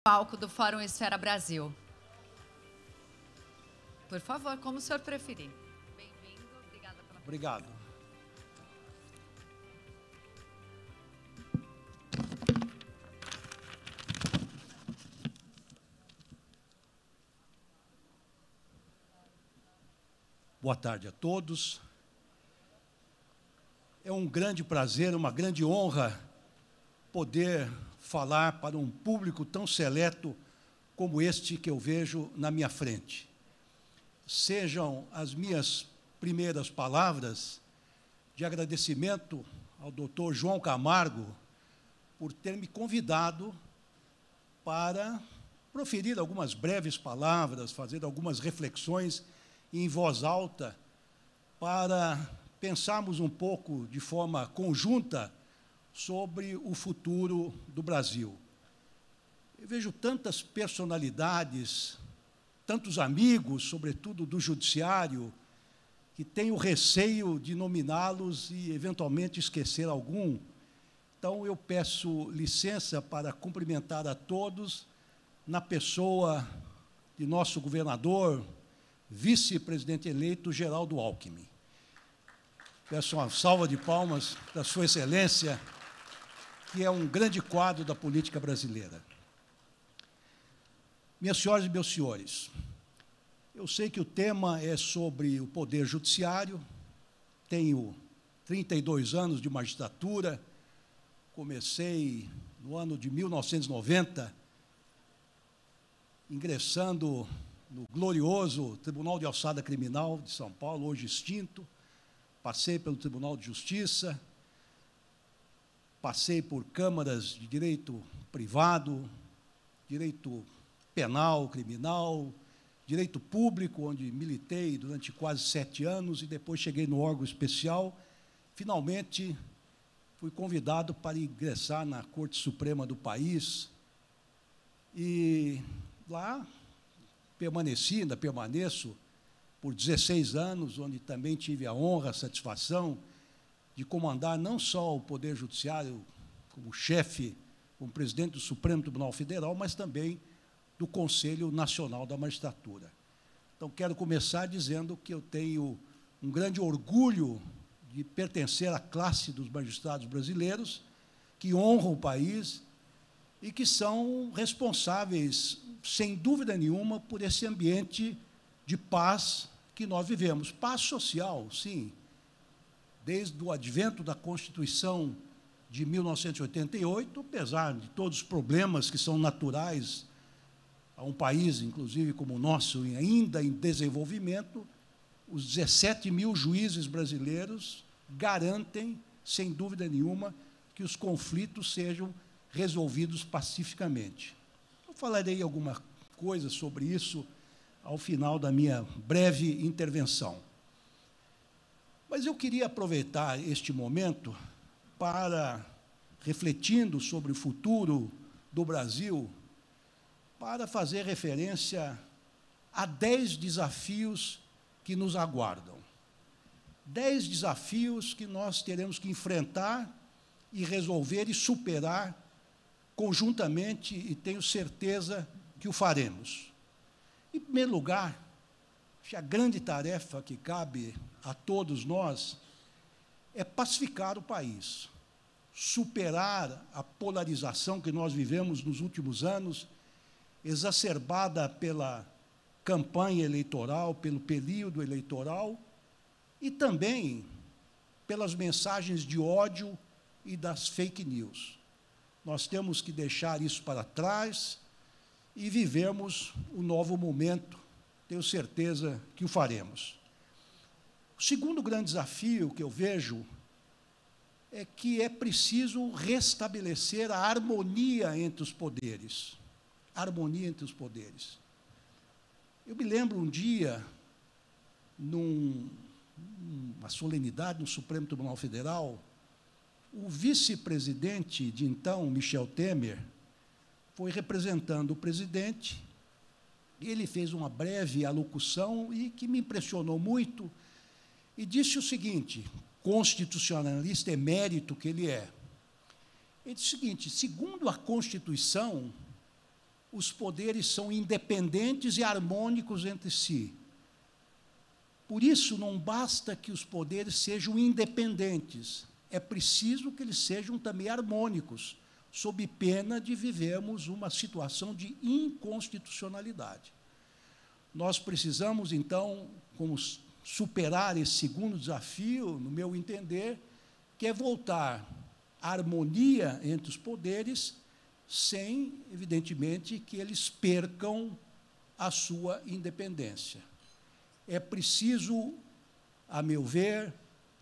palco do Fórum Esfera Brasil. Por favor, como o senhor preferir. Bem-vindo, obrigada pela... Obrigado. Boa tarde a todos. É um grande prazer, uma grande honra poder falar para um público tão seleto como este que eu vejo na minha frente. Sejam as minhas primeiras palavras de agradecimento ao Dr. João Camargo por ter me convidado para proferir algumas breves palavras, fazer algumas reflexões em voz alta, para pensarmos um pouco de forma conjunta sobre o futuro do Brasil. Eu vejo tantas personalidades, tantos amigos, sobretudo do judiciário, que tenho receio de nominá-los e, eventualmente, esquecer algum. Então, eu peço licença para cumprimentar a todos na pessoa de nosso governador, vice-presidente eleito, Geraldo Alckmin. Peço uma salva de palmas para Sua Excelência, que é um grande quadro da política brasileira. Minhas senhoras e meus senhores, eu sei que o tema é sobre o Poder Judiciário, tenho 32 anos de magistratura, comecei no ano de 1990, ingressando no glorioso Tribunal de Alçada Criminal de São Paulo, hoje extinto, passei pelo Tribunal de Justiça, passei por câmaras de direito privado, direito penal, criminal, direito público, onde militei durante quase 7 anos, e depois cheguei no órgão especial. Finalmente, fui convidado para ingressar na Corte Suprema do país, e lá ainda permaneço por 16 anos, onde também tive a honra, a satisfação de comandar não só o Poder Judiciário como chefe, como presidente do Supremo Tribunal Federal, mas também do Conselho Nacional da Magistratura. Então, quero começar dizendo que eu tenho um grande orgulho de pertencer à classe dos magistrados brasileiros, que honram o país e que são responsáveis, sem dúvida nenhuma, por esse ambiente de paz que nós vivemos. Paz social, sim. Desde o advento da Constituição de 1988, apesar de todos os problemas que são naturais a um país, inclusive como o nosso, ainda em desenvolvimento, os 17 mil juízes brasileiros garantem, sem dúvida nenhuma, que os conflitos sejam resolvidos pacificamente. Eu falarei alguma coisa sobre isso ao final da minha breve intervenção. Mas eu queria aproveitar este momento para, refletindo sobre o futuro do Brasil, para fazer referência a 10 desafios que nos aguardam. 10 desafios que nós teremos que enfrentar e resolver e superar conjuntamente, e tenho certeza que o faremos. Em primeiro lugar, a grande tarefa que cabe a todos nós é pacificar o país, superar a polarização que nós vivemos nos últimos anos, exacerbada pela campanha eleitoral, pelo período eleitoral, e também pelas mensagens de ódio e das fake news. Nós temos que deixar isso para trás e vivermos um novo momento. Tenho certeza que o faremos. O segundo grande desafio que eu vejo é que é preciso restabelecer a harmonia entre os poderes. Harmonia entre os poderes. Eu me lembro um dia, numa solenidade no Supremo Tribunal Federal, o vice-presidente de então, Michel Temer, foi representando o presidente, e ele fez uma breve alocução e que me impressionou muito, e disse o seguinte, constitucionalista emérito que ele é. Ele disse o seguinte: segundo a Constituição, os poderes são independentes e harmônicos entre si. Por isso, não basta que os poderes sejam independentes, é preciso que eles sejam também harmônicos, sob pena de vivermos uma situação de inconstitucionalidade. Nós precisamos, então, como superar esse segundo desafio, no meu entender, que é voltar à harmonia entre os poderes, sem, evidentemente, que eles percam a sua independência. É preciso, a meu ver,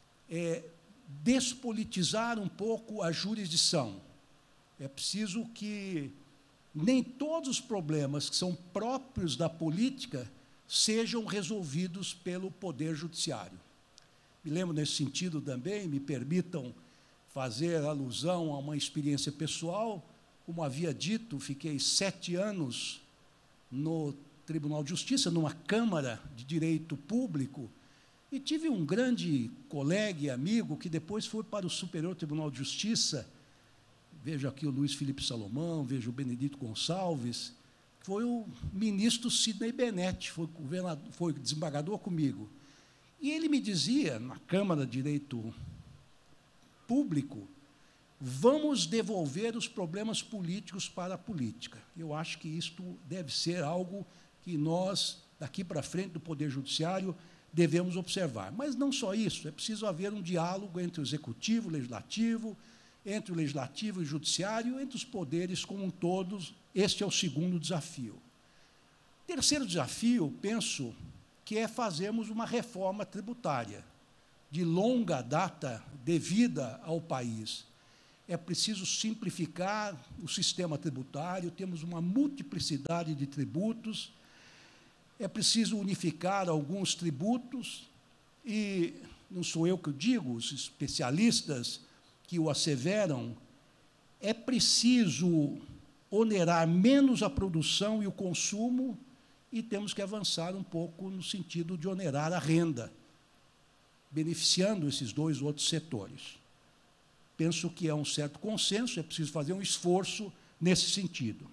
despolitizar um pouco a jurisdição. É preciso que nem todos os problemas que são próprios da política sejam resolvidos pelo Poder Judiciário. Me lembro, nesse sentido também, me permitam fazer alusão a uma experiência pessoal. Como havia dito, fiquei 7 anos no Tribunal de Justiça, numa Câmara de Direito Público, e tive um grande colega e amigo que depois foi para o Superior Tribunal de Justiça. Vejo aqui o Luiz Felipe Salomão, vejo o Benedito Gonçalves, foi o ministro Sidney Bennett, foi desembargador comigo. E ele me dizia, na Câmara de Direito Público, vamos devolver os problemas políticos para a política. Eu acho que isto deve ser algo que nós, daqui para frente, do Poder Judiciário, devemos observar. Mas não só isso, é preciso haver um diálogo entre o Executivo, o Legislativo, entre o Legislativo e o Judiciário, entre os poderes como um todo. Este é o segundo desafio. O terceiro desafio, penso, que é fazermos uma reforma tributária de longa data devida ao país. É preciso simplificar o sistema tributário, temos uma multiplicidade de tributos, é preciso unificar alguns tributos, e não sou eu que o digo, os especialistas que o asseveram, é preciso onerar menos a produção e o consumo, e temos que avançar um pouco no sentido de onerar a renda, beneficiando esses dois outros setores. Penso que é um certo consenso, é preciso fazer um esforço nesse sentido.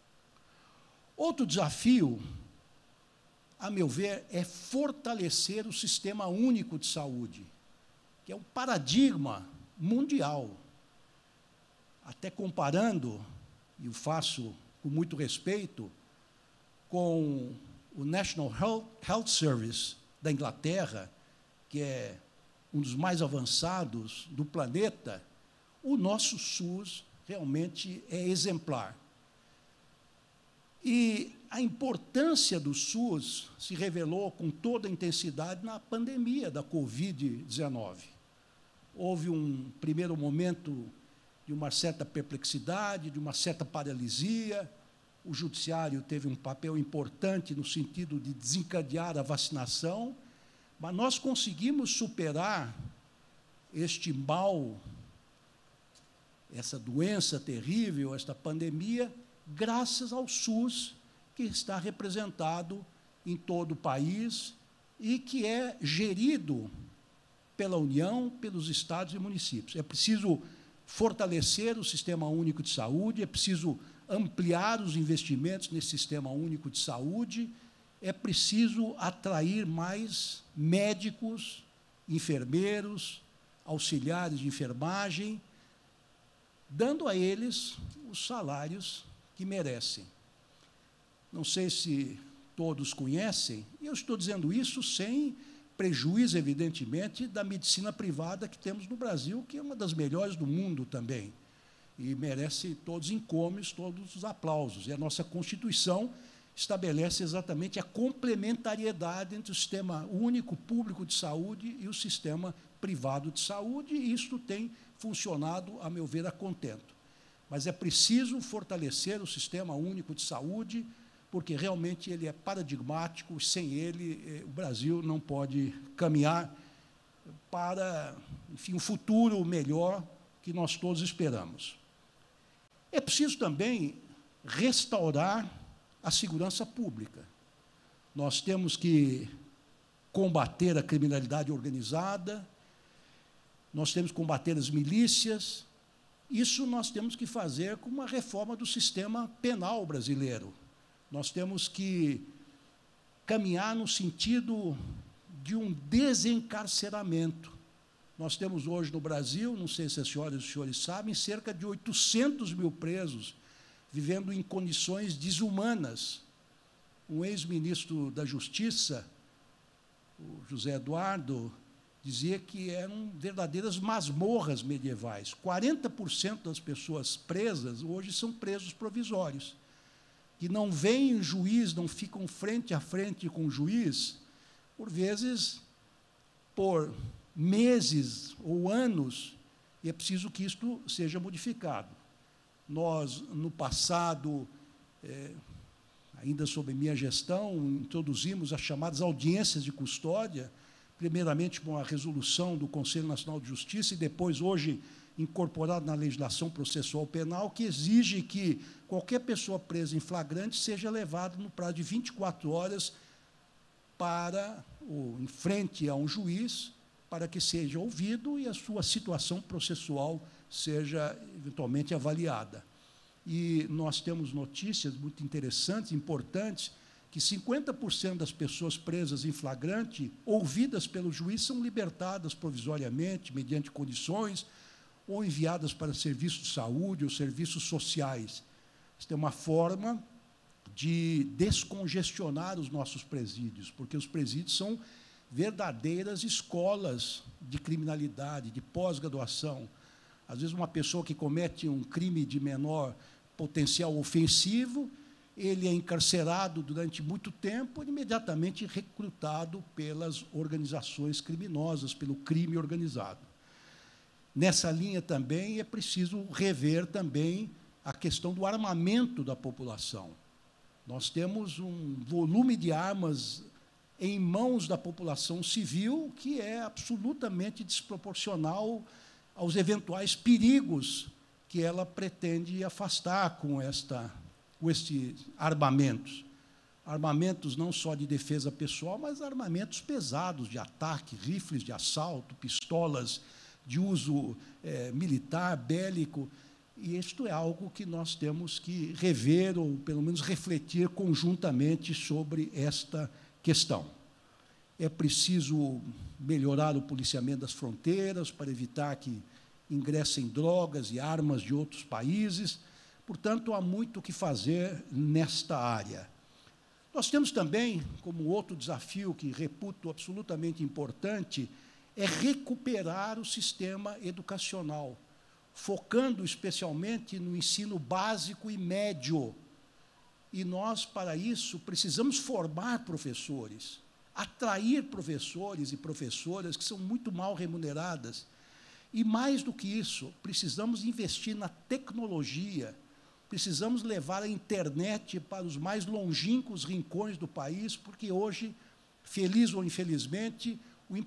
Outro desafio, a meu ver, é fortalecer o Sistema Único de Saúde, que é um paradigma mundial. Até comparando, e o faço com muito respeito, com o National Health Service da Inglaterra, que é um dos mais avançados do planeta, o nosso SUS realmente é exemplar. E a importância do SUS se revelou com toda a intensidade na pandemia da Covid-19. Houve um primeiro momento de uma certa perplexidade, de uma certa paralisia. O Judiciário teve um papel importante no sentido de desencadear a vacinação, mas nós conseguimos superar este mal, essa doença terrível, esta pandemia, graças ao SUS, que está representado em todo o país e que é gerido pela União, pelos estados e municípios. É preciso fortalecer o Sistema Único de Saúde, é preciso ampliar os investimentos nesse Sistema Único de Saúde, é preciso atrair mais médicos, enfermeiros, auxiliares de enfermagem, dando a eles os salários que merecem. Não sei se todos conhecem, e eu estou dizendo isso sem prejuízo, evidentemente, da medicina privada que temos no Brasil, que é uma das melhores do mundo também, e merece todos os encômios, todos os aplausos. E a nossa Constituição estabelece exatamente a complementariedade entre o Sistema Único Público de Saúde e o Sistema Privado de Saúde, e isto tem funcionado, a meu ver, a contento. Mas é preciso fortalecer o Sistema Único de Saúde, porque realmente ele é paradigmático, sem ele o Brasil não pode caminhar para, enfim, um futuro melhor que nós todos esperamos. É preciso também restaurar a segurança pública. Nós temos que combater a criminalidade organizada, nós temos que combater as milícias, Isso nós temos que fazer com uma reforma do sistema penal brasileiro. Nós temos que caminhar no sentido de um desencarceramento. Nós temos hoje no Brasil, não sei se as senhoras e os senhores sabem, cerca de 800 mil presos vivendo em condições desumanas. Um ex-ministro da Justiça, o José Eduardo, dizia que eram verdadeiras masmorras medievais. 40% das pessoas presas hoje são presos provisórios, que não veem juiz, não ficam frente a frente com o juiz, por vezes, por meses ou anos, e é preciso que isto seja modificado. Nós, no passado, ainda sob minha gestão, introduzimos as chamadas audiências de custódia, primeiramente com a resolução do Conselho Nacional de Justiça e depois, hoje, incorporado na legislação processual penal, que exige que qualquer pessoa presa em flagrante seja levada no prazo de 24 horas em frente a um juiz, para que seja ouvido e a sua situação processual seja, eventualmente, avaliada. E nós temos notícias muito interessantes, importantes, que 50% das pessoas presas em flagrante, ouvidas pelo juiz, são libertadas provisoriamente, mediante condições, ou enviadas para serviços de saúde ou serviços sociais. Isso é uma forma de descongestionar os nossos presídios, porque os presídios são verdadeiras escolas de criminalidade, de pós-graduação. Às vezes, uma pessoa que comete um crime de menor potencial ofensivo, ele é encarcerado durante muito tempo e imediatamente recrutado pelas organizações criminosas, pelo crime organizado. Nessa linha também é preciso rever também a questão do armamento da população. Nós temos um volume de armas em mãos da população civil que é absolutamente desproporcional aos eventuais perigos que ela pretende afastar com estes armamentos. Armamentos não só de defesa pessoal, mas armamentos pesados de ataque, rifles de assalto, pistolas de uso militar, bélico. E isto é algo que nós temos que rever, ou pelo menos refletir conjuntamente sobre esta questão. É preciso melhorar o policiamento das fronteiras para evitar que ingressem drogas e armas de outros países. Portanto, há muito o que fazer nesta área. Nós temos também, como outro desafio que reputo absolutamente importante, é recuperar o sistema educacional, focando especialmente no ensino básico e médio. E nós, para isso, precisamos formar professores, atrair professores e professoras que são muito mal remuneradas. E, mais do que isso, precisamos investir na tecnologia, precisamos levar a internet para os mais longínquos rincões do país, porque hoje, feliz ou infelizmente,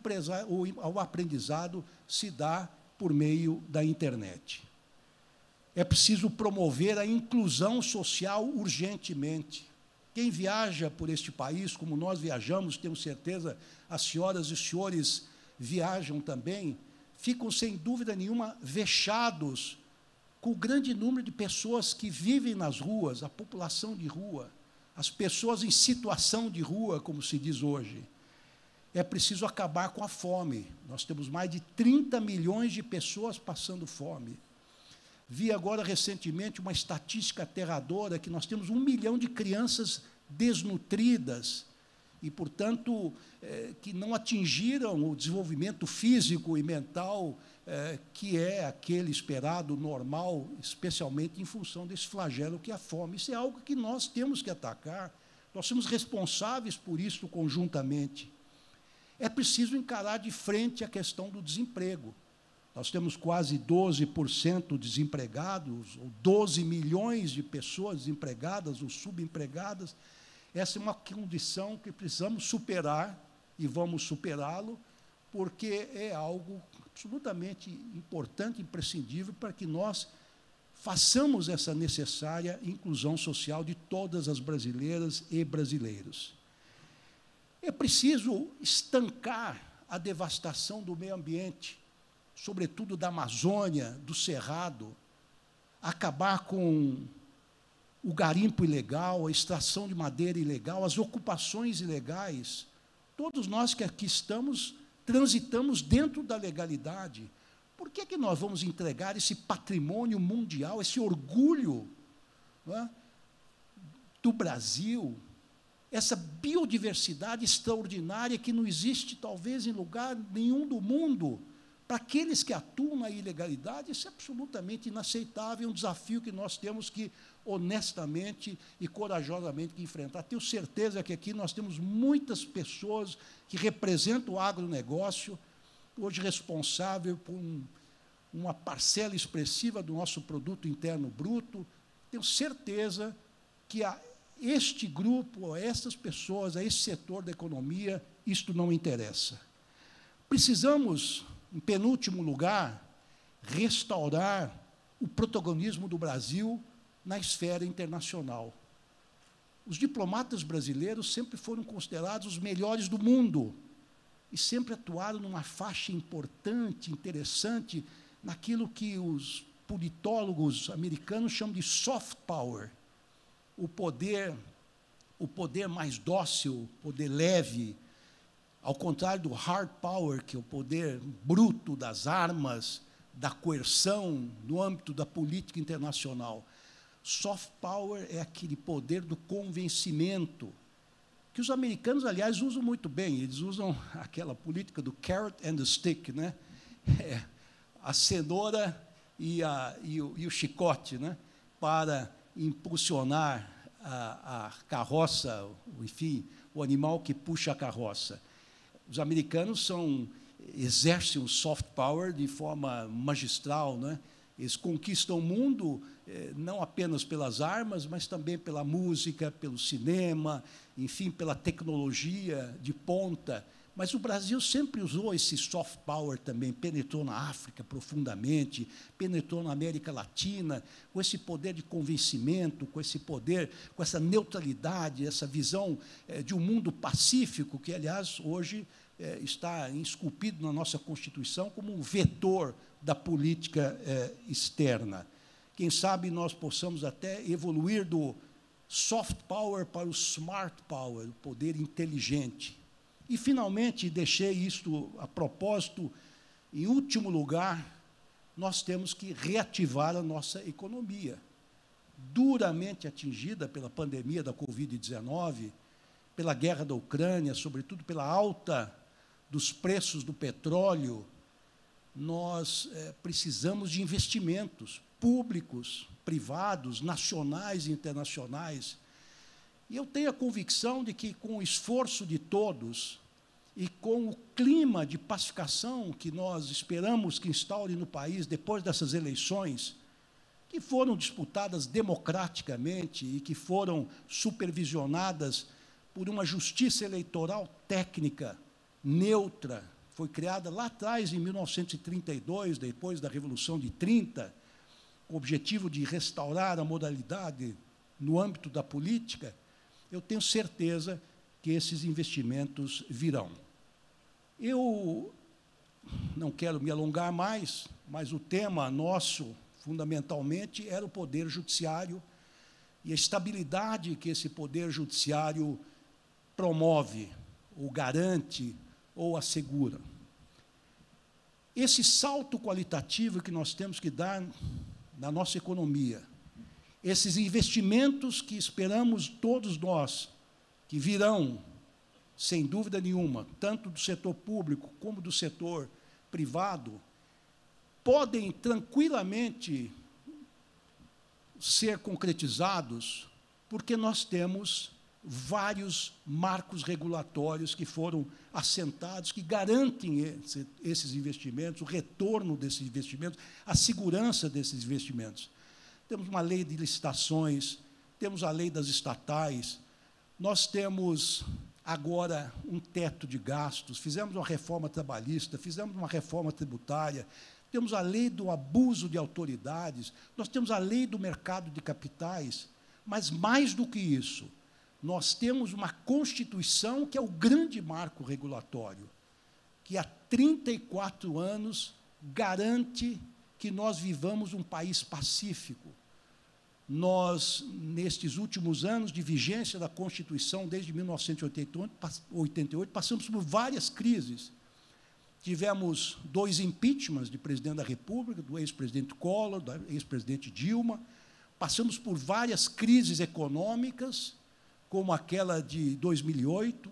o aprendizado se dá por meio da internet. É preciso promover a inclusão social urgentemente. Quem viaja por este país, como nós viajamos, tenho certeza, as senhoras e os senhores viajam também, ficam, sem dúvida nenhuma, vexados com o grande número de pessoas que vivem nas ruas, a população de rua, as pessoas em situação de rua, como se diz hoje. É preciso acabar com a fome. Nós temos mais de 30 milhões de pessoas passando fome. Vi agora, recentemente, uma estatística aterradora, que nós temos 1 milhão de crianças desnutridas e, portanto, que não atingiram o desenvolvimento físico e mental que é aquele esperado, normal, especialmente em função desse flagelo que é a fome. Isso é algo que nós temos que atacar, nós somos responsáveis por isso conjuntamente. É preciso encarar de frente a questão do desemprego. Nós temos quase 12% desempregados, ou 12 milhões de pessoas desempregadas ou subempregadas. Essa é uma condição que precisamos superar, e vamos superá-lo, porque é algo absolutamente importante, imprescindível, para que nós façamos essa necessária inclusão social de todas as brasileiras e brasileiros. É preciso estancar a devastação do meio ambiente, sobretudo da Amazônia, do Cerrado. acabar com o garimpo ilegal, a extração de madeira ilegal, as ocupações ilegais. Todos nós que aqui estamos, transitamos dentro da legalidade. Por que nós vamos entregar esse patrimônio mundial, esse orgulho, não é, do Brasil, essa biodiversidade extraordinária que não existe, talvez, em lugar nenhum do mundo, para aqueles que atuam na ilegalidade? Isso é absolutamente inaceitável, é um desafio que nós temos que, honestamente e corajosamente, enfrentar. Tenho certeza que aqui nós temos muitas pessoas que representam o agronegócio, hoje responsável por uma parcela expressiva do nosso produto interno bruto. Tenho certeza que a este grupo, a essas pessoas, a esse setor da economia, isto não interessa. Precisamos, em penúltimo lugar, restaurar o protagonismo do Brasil na esfera internacional. Os diplomatas brasileiros sempre foram considerados os melhores do mundo e sempre atuaram numa faixa importante, interessante, naquilo que os politólogos americanos chamam de soft power, o poder mais dócil, o poder leve, ao contrário do hard power, que é o poder bruto das armas, da coerção, no âmbito da política internacional. Soft power é aquele poder do convencimento, que os americanos, aliás, usam muito bem. Eles usam aquela política do carrot and the stick, né? A cenoura e o chicote, né? Para impulsionar a carroça, enfim, o animal que puxa a carroça. Os americanos exercem o soft power de forma magistral, né? Eles conquistam o mundo não apenas pelas armas, mas também pela música, pelo cinema, enfim, pela tecnologia de ponta. Mas o Brasil sempre usou esse soft power também, penetrou na África profundamente, penetrou na América Latina, com esse poder de convencimento, com esse poder, com essa neutralidade, essa visão de um mundo pacífico, que, aliás, hoje está esculpido na nossa Constituição como um vetor da política externa. Quem sabe nós possamos até evoluir do soft power para o smart power, o poder inteligente. E, finalmente, deixei isto a propósito, em último lugar, nós temos que reativar a nossa economia, duramente atingida pela pandemia da Covid-19, pela guerra da Ucrânia, sobretudo pela alta dos preços do petróleo. Nós precisamos de investimentos públicos, privados, nacionais e internacionais. E eu tenho a convicção de que, com o esforço de todos e com o clima de pacificação que nós esperamos que instaure no país depois dessas eleições, que foram disputadas democraticamente e que foram supervisionadas por uma justiça eleitoral técnica, neutra, foi criada lá atrás, em 1932, depois da Revolução de 30, com o objetivo de restaurar a moralidade no âmbito da política. Eu tenho certeza que esses investimentos virão. Eu não quero me alongar mais, mas o tema nosso, fundamentalmente, era o poder judiciário e a estabilidade que esse poder judiciário promove, ou garante, ou assegura. Esse salto qualitativo que nós temos que dar na nossa economia, esses investimentos que esperamos todos nós, que virão, sem dúvida nenhuma, tanto do setor público como do setor privado, podem tranquilamente ser concretizados, porque nós temos vários marcos regulatórios que foram assentados, que garantem esses investimentos, o retorno desses investimentos, a segurança desses investimentos. Temos uma lei de licitações, temos a lei das estatais, nós temos agora um teto de gastos, fizemos uma reforma trabalhista, fizemos uma reforma tributária, temos a lei do abuso de autoridades, nós temos a lei do mercado de capitais, mas, mais do que isso, nós temos uma Constituição que é o grande marco regulatório, que há 34 anos garante que nós vivamos um país pacífico. Nós, nestes últimos anos de vigência da Constituição, desde 1988, passamos por várias crises. Tivemos 2 impeachments de presidente da República, do ex-presidente Collor, da ex-presidente Dilma. Passamos por várias crises econômicas, como aquela de 2008,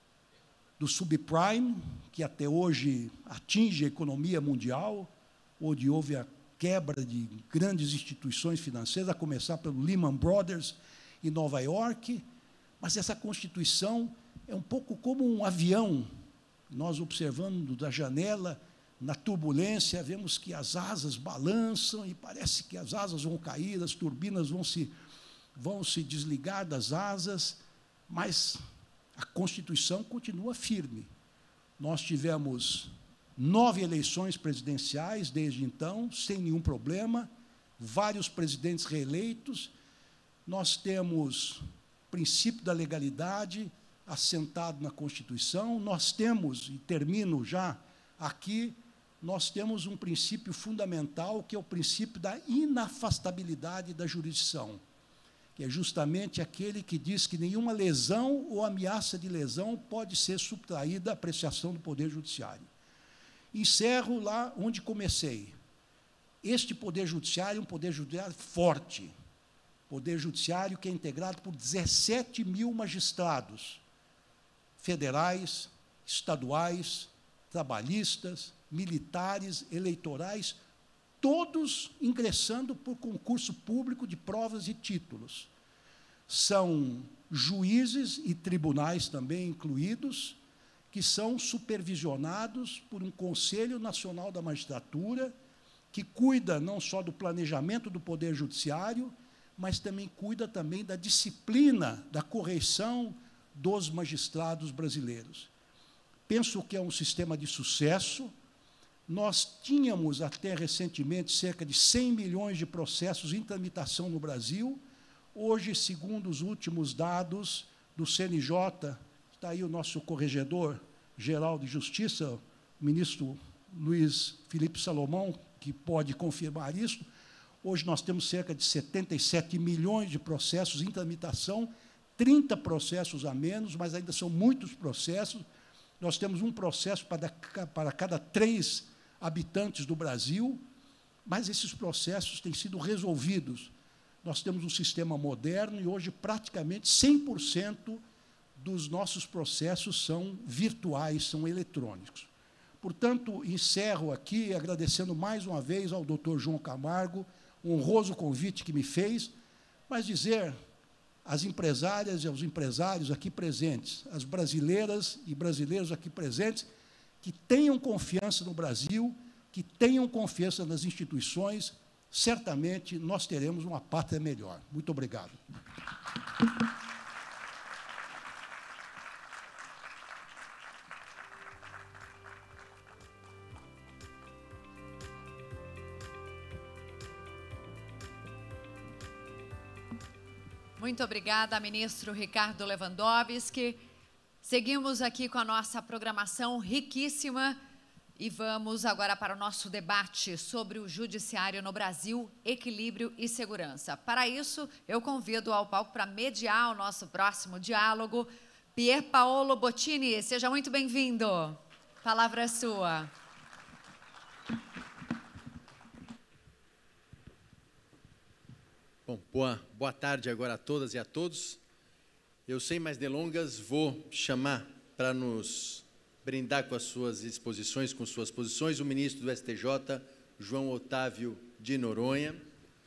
do subprime, que até hoje atinge a economia mundial, onde houve a quebra de grandes instituições financeiras, a começar pelo Lehman Brothers em Nova York. Mas essa Constituição é um pouco como um avião. Nós, observando da janela, na turbulência, vemos que as asas balançam e parece que as asas vão cair, as turbinas vão se desligar das asas, mas a Constituição continua firme. Nós tivemos 9 eleições presidenciais desde então, sem nenhum problema, vários presidentes reeleitos. Nós temos o princípio da legalidade assentado na Constituição. Nós temos, e termino já aqui, nós temos um princípio fundamental, que é o princípio da inafastabilidade da jurisdição, que é justamente aquele que diz que nenhuma lesão ou ameaça de lesão pode ser subtraída à apreciação do Poder Judiciário. Encerro lá onde comecei. Este Poder Judiciário é um Poder Judiciário forte, Poder Judiciário que é integrado por 17 mil magistrados, federais, estaduais, trabalhistas, militares, eleitorais, todos ingressando por concurso público de provas e títulos. São juízes e tribunais também incluídos, que são supervisionados por um Conselho Nacional da Magistratura, que cuida não só do planejamento do Poder Judiciário, mas também cuida também da disciplina, da correção dos magistrados brasileiros. Penso que é um sistema de sucesso. Nós tínhamos, até recentemente, cerca de 100 milhões de processos em tramitação no Brasil. Hoje, segundo os últimos dados do CNJ, está aí o nosso corregedor-geral de Justiça, o ministro Luiz Felipe Salomão, que pode confirmar isso. Hoje nós temos cerca de 77 milhões de processos em tramitação, 30 processos a menos, mas ainda são muitos processos. Nós temos um processo para cada 3 habitantes do Brasil, mas esses processos têm sido resolvidos. Nós temos um sistema moderno e hoje praticamente 100% dos nossos processos são virtuais, são eletrônicos. Portanto, encerro aqui agradecendo mais uma vez ao doutor João Camargo, o honroso convite que me fez, mas dizer às empresárias e aos empresários aqui presentes, às brasileiras e brasileiros aqui presentes, que tenham confiança no Brasil, que tenham confiança nas instituições, certamente nós teremos uma pátria melhor. Muito obrigado. Muito obrigada, ministro Ricardo Lewandowski. Seguimos aqui com a nossa programação riquíssima e vamos agora para o nosso debate sobre o judiciário no Brasil, equilíbrio e segurança. Para isso, eu convido ao palco para mediar o nosso próximo diálogo, Pier Paolo Bottini. Seja muito bem-vindo. A palavra é sua. Bom, boa tarde agora a todas e a todos. Eu, sem mais delongas, vou chamar para nos brindar com as suas exposições, com suas posições, o ministro do STJ, João Otávio de Noronha.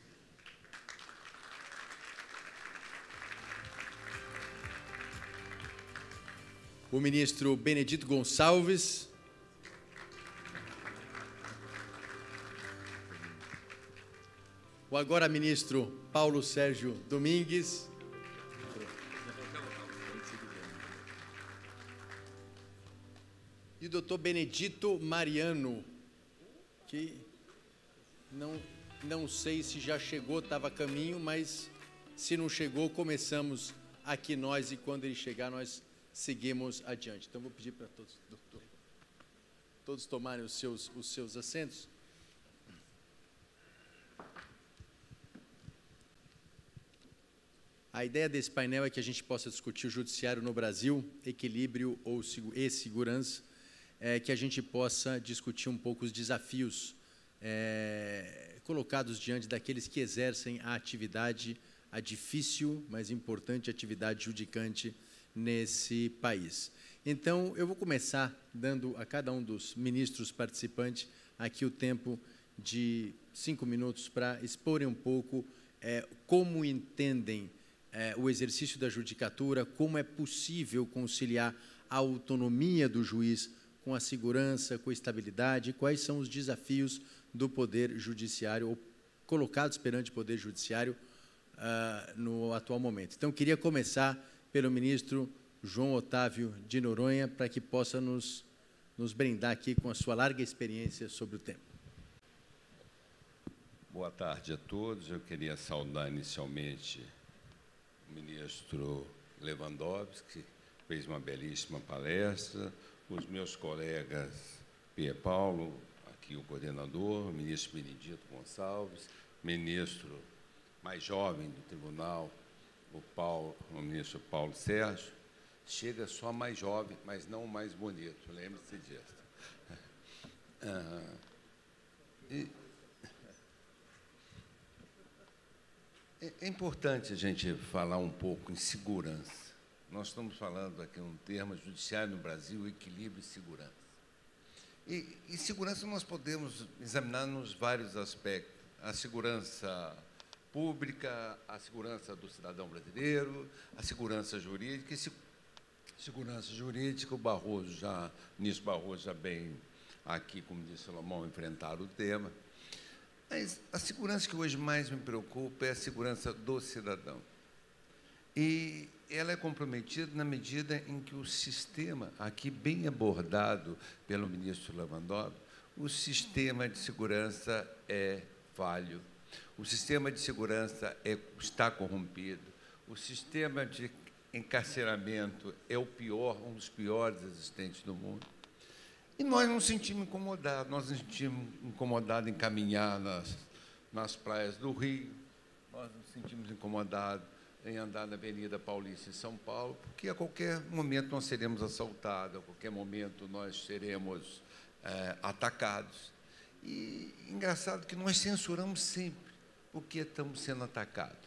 O ministro Benedito Gonçalves. O agora ministro Paulo Sérgio Domingues. E o doutor Benedito Mariano, que não sei se já chegou, estava a caminho, mas se não chegou, começamos aqui nós, e quando ele chegar, nós seguimos adiante. Então, vou pedir para todos tomarem os seus assentos. A ideia desse painel é que a gente possa discutir o judiciário no Brasil, equilíbrio e segurança, que a gente possa discutir um pouco os desafios colocados diante daqueles que exercem a atividade, a difícil, mas importante atividade judicante nesse país. Então, eu vou começar dando a cada um dos ministros participantes aqui o tempo de 5 minutos para exporem um pouco como entendem o exercício da judicatura, como é possível conciliar a autonomia do juiz com a segurança, com a estabilidade, quais são os desafios do Poder Judiciário, ou colocados perante o Poder Judiciário no atual momento. Então, queria começar pelo ministro João Otávio de Noronha, para que possa nos brindar aqui com a sua larga experiência sobre o tema. Boa tarde a todos. Eu queria saudar inicialmente o ministro Lewandowski, que fez uma belíssima palestra, os meus colegas Pierre Paulo, aqui o coordenador, o ministro Benedito Gonçalves, ministro mais jovem do tribunal, o ministro Paulo Sérgio. Chega só mais jovem, mas não mais bonito, lembre-se disso. É importante a gente falar um pouco em segurança. Nós estamos falando aqui um termo judiciário no Brasil, equilíbrio e segurança. E segurança nós podemos examinar nos vários aspectos. A segurança pública, a segurança do cidadão brasileiro, a segurança jurídica. Segurança jurídica, o ministro Barroso já bem aqui, como disse Salomão, enfrentaram o tema. Mas a segurança que hoje mais me preocupa é a segurança do cidadão. E ela é comprometida na medida em que o sistema, aqui bem abordado pelo ministro Lewandowski, o sistema de segurança é falho, o sistema de segurança está corrompido, o sistema de encarceramento é um dos piores existentes do mundo. E nós nos sentimos incomodados, em caminhar nas praias do Rio, nós nos sentimos incomodados em andar na Avenida Paulista em São Paulo, porque a qualquer momento nós seremos assaltados, a qualquer momento nós seremos atacados. E engraçado que nós censuramos sempre porque estamos sendo atacados.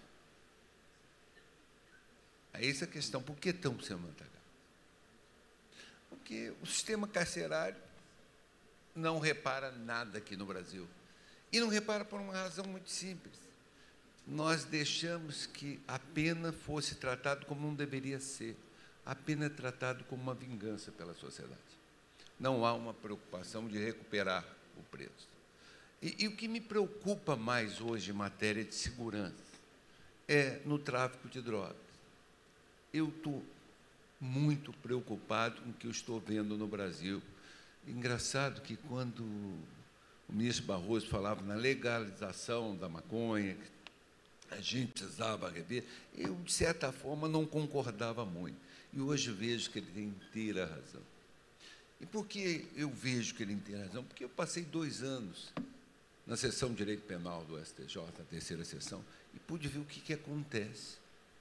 É essa a questão, por que estamos sendo atacados? Porque o sistema carcerário não repara nada aqui no Brasil. E não repara por uma razão muito simples. Nós deixamos que a pena fosse tratada como não deveria ser. A pena é tratada como uma vingança pela sociedade. Não há uma preocupação de recuperar o preso. E o que me preocupa mais hoje em matéria de segurança é no tráfico de drogas. Eu estou muito preocupado com o que eu estou vendo no Brasil. Engraçado que, quando o ministro Barroso falava na legalização da maconha, a gente precisava rever, eu, de certa forma, não concordava muito. E hoje vejo que ele tem inteira razão. E por que eu vejo que ele tem razão? Porque eu passei 2 anos na seção de Direito Penal do STJ, a terceira sessão, e pude ver o que acontece.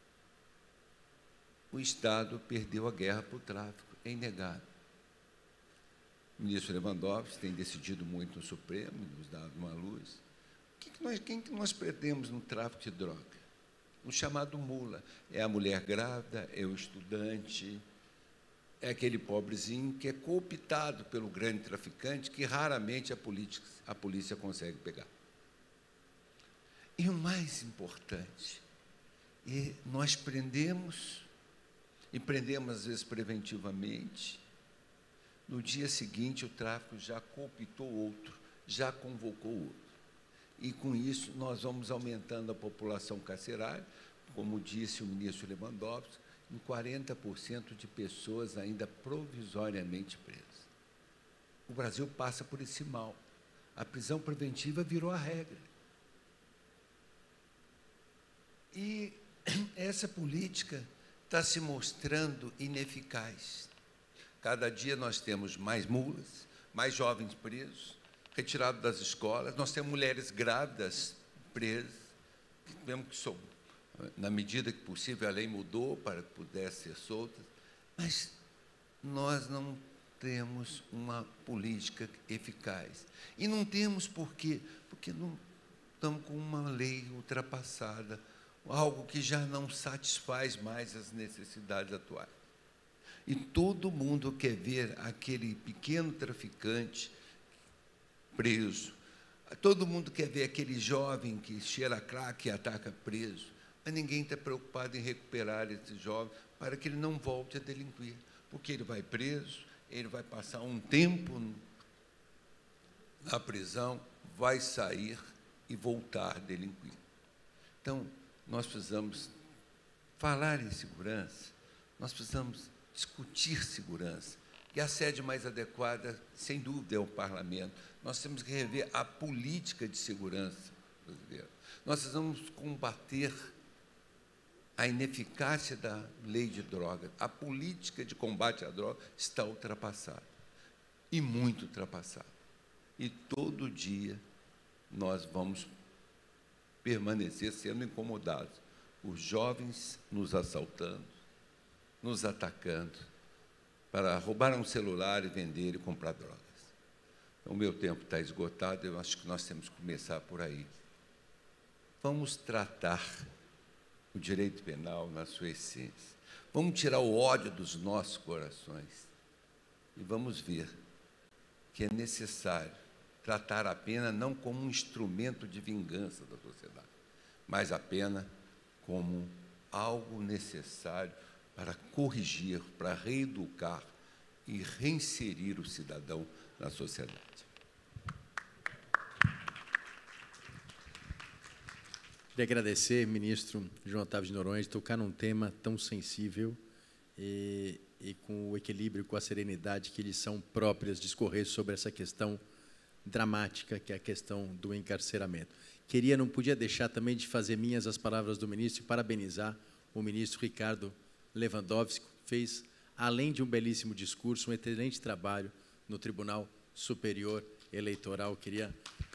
O Estado perdeu a guerra para o tráfico, é inegável. O ministro Lewandowski tem decidido muito no Supremo, nos dado uma luz. Quem que nós perdemos no tráfico de droga? O chamado mula. É a mulher grávida, é o estudante, é aquele pobrezinho que é cooptado pelo grande traficante, que raramente a polícia consegue pegar. E o mais importante, nós prendemos, e prendemos às vezes preventivamente, no dia seguinte o tráfico já cooptou outro, já convocou outro. E com isso nós vamos aumentando a população carcerária, como disse o ministro Lewandowski, em 40% de pessoas ainda provisoriamente presas. O Brasil passa por esse mal. A prisão preventiva virou a regra. E essa política está se mostrando ineficaz. Cada dia nós temos mais mulas, mais jovens presos, retirados das escolas, nós temos mulheres grávidas presas, mesmo que Na medida que possível, a lei mudou para que pudesse ser solta, mas nós não temos uma política eficaz. E não temos por quê? Porque não estamos com uma lei ultrapassada, algo que já não satisfaz mais as necessidades atuais. E todo mundo quer ver aquele pequeno traficante preso. Todo mundo quer ver aquele jovem que cheira crack e ataca preso. Mas ninguém está preocupado em recuperar esse jovem para que ele não volte a delinquir. Porque ele vai preso, ele vai passar um tempo na prisão, vai sair e voltar a delinquir. Então, nós precisamos falar em segurança, nós precisamos discutir segurança. E a sede mais adequada, sem dúvida, é o parlamento. Nós temos que rever a política de segurança brasileira. Nós precisamos combater a ineficácia da lei de drogas. A política de combate à droga está ultrapassada, e muito ultrapassada. E todo dia nós vamos permanecer sendo incomodados. Os jovens nos assaltando, nos atacando, para roubar um celular e vender e comprar drogas. Então, o meu tempo está esgotado, eu acho que nós temos que começar por aí. Vamos tratar o direito penal na sua essência. Vamos tirar o ódio dos nossos corações e vamos ver que é necessário tratar a pena não como um instrumento de vingança da sociedade, mas a pena como algo necessário para corrigir, para reeducar e reinserir o cidadão na sociedade. Queria agradecer, ministro João Otávio de Noronha, de tocar num tema tão sensível e com o equilíbrio, com a serenidade que lhes são próprias, discorrer sobre essa questão dramática, que é a questão do encarceramento. Não podia deixar também de fazer minhas as palavras do ministro e parabenizar o ministro Ricardo Lewandowski, que fez, além de um belíssimo discurso, um excelente trabalho no Tribunal Superior Eleitoral. Queria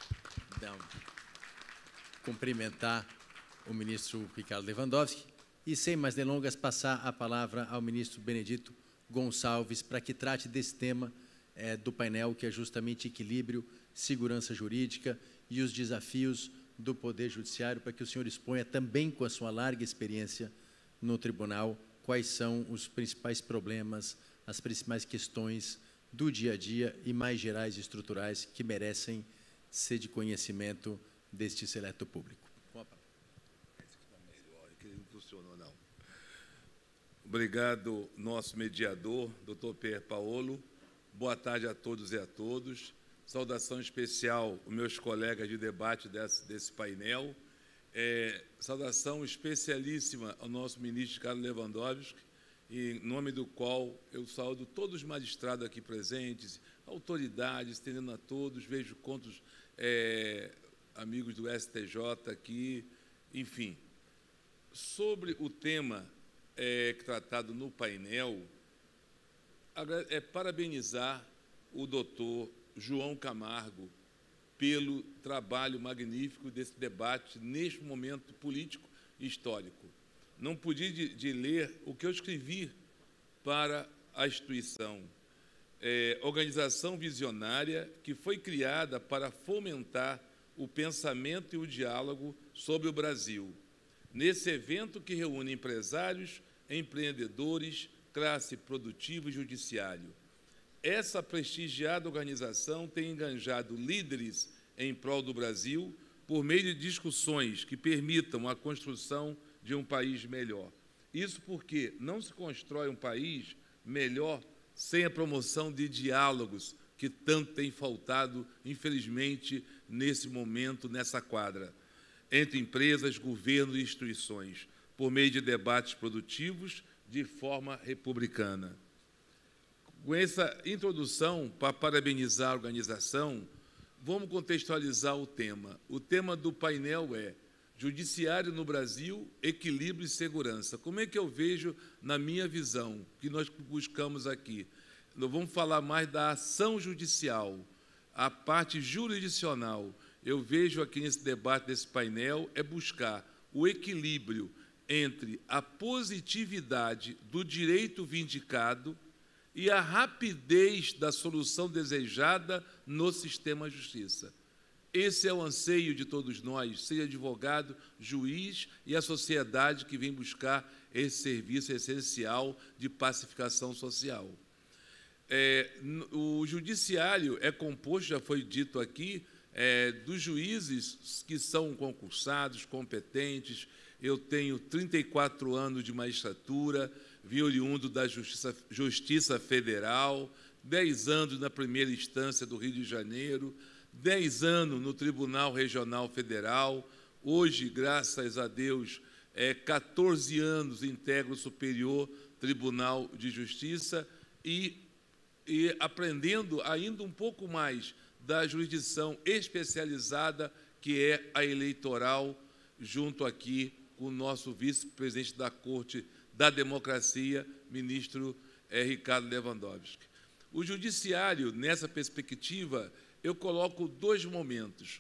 cumprimentar o ministro Ricardo Lewandowski e, sem mais delongas, passar a palavra ao ministro Benedito Gonçalves para que trate desse tema do painel, que é justamente equilíbrio, segurança jurídica e os desafios do Poder Judiciário, para que o senhor exponha também, com a sua larga experiência no tribunal, quais são os principais problemas, as principais questões do dia a dia e mais gerais e estruturais que merecem ser de conhecimento deste seleto público. Não funcionou, não. Obrigado, nosso mediador, doutor Pierpaolo. Boa tarde a todos e a todas. Saudação especial aos meus colegas de debate desse painel. Saudação especialíssima ao nosso ministro Ricardo Lewandowski, em nome do qual eu saúdo todos os magistrados aqui presentes, autoridades, estendendo a todos, vejo quantos amigos do STJ aqui, enfim. Sobre o tema tratado no painel, parabenizar o doutor João Camargo pelo trabalho magnífico desse debate neste momento político e histórico. Não pude de ler o que eu escrevi para a instituição. Organização visionária que foi criada para fomentar o pensamento e o diálogo sobre o Brasil. Nesse evento que reúne empresários, empreendedores, classe produtiva e judiciário. Essa prestigiada organização tem enganjado líderes em prol do Brasil por meio de discussões que permitam a construção de um país melhor. Isso porque não se constrói um país melhor sem a promoção de diálogos que tanto tem faltado, infelizmente, nesse momento, nessa quadra, entre empresas, governo e instituições, por meio de debates produtivos de forma republicana. Com essa introdução, para parabenizar a organização, vamos contextualizar o tema. O tema do painel é Judiciário no Brasil, Equilíbrio e Segurança. Como é que eu vejo, na minha visão, que nós buscamos aqui? Nós vamos falar mais da ação judicial, a parte jurisdicional. Eu vejo aqui nesse debate, desse painel, buscar o equilíbrio entre a positividade do direito vindicado e a rapidez da solução desejada no sistema de justiça. Esse é o anseio de todos nós, seja advogado, juiz e a sociedade que vem buscar esse serviço essencial de pacificação social. O judiciário é composto, já foi dito aqui, dos juízes que são concursados, competentes. Eu tenho 34 anos de magistratura, vim oriundo da Justiça Federal, 10 anos na primeira instância do Rio de Janeiro, 10 anos no Tribunal Regional Federal. Hoje, graças a Deus, 14 anos integro o Superior Tribunal de Justiça e aprendendo ainda um pouco mais da jurisdição especializada, que é a eleitoral, junto aqui com o nosso vice-presidente da Corte da Democracia, ministro Ricardo Lewandowski. O judiciário, nessa perspectiva, eu coloco 2 momentos,